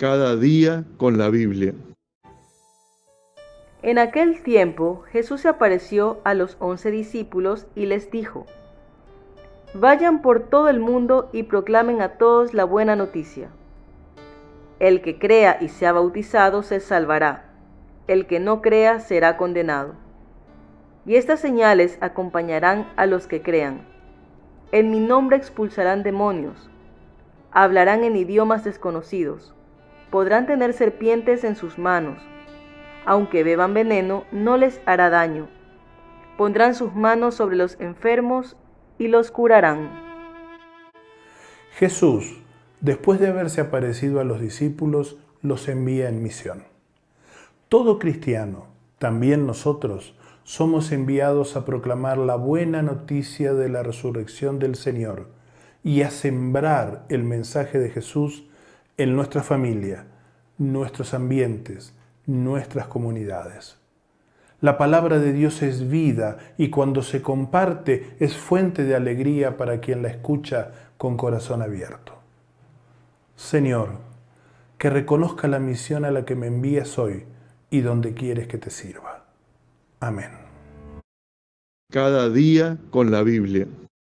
Cada día con la Biblia. En aquel tiempo Jesús se apareció a los 11 discípulos y les dijo: Vayan por todo el mundo y proclamen a todos la buena noticia. El que crea y sea bautizado se salvará, el que no crea será condenado. Y estas señales acompañarán a los que crean. En mi nombre expulsarán demonios, hablarán en idiomas desconocidos, podrán tener serpientes en sus manos, aunque beban veneno no les hará daño, pondrán sus manos sobre los enfermos y los curarán. Jesús, después de haberse aparecido a los discípulos, los envía en misión. Todo cristiano, también nosotros, somos enviados a proclamar la buena noticia de la resurrección del Señor y a sembrar el mensaje de Jesús en nuestra familia, nuestros ambientes, nuestras comunidades. La palabra de Dios es vida y cuando se comparte es fuente de alegría para quien la escucha con corazón abierto. Señor, que reconozca la misión a la que me envías hoy y donde quieres que te sirva. Amén. Cada día con la Biblia.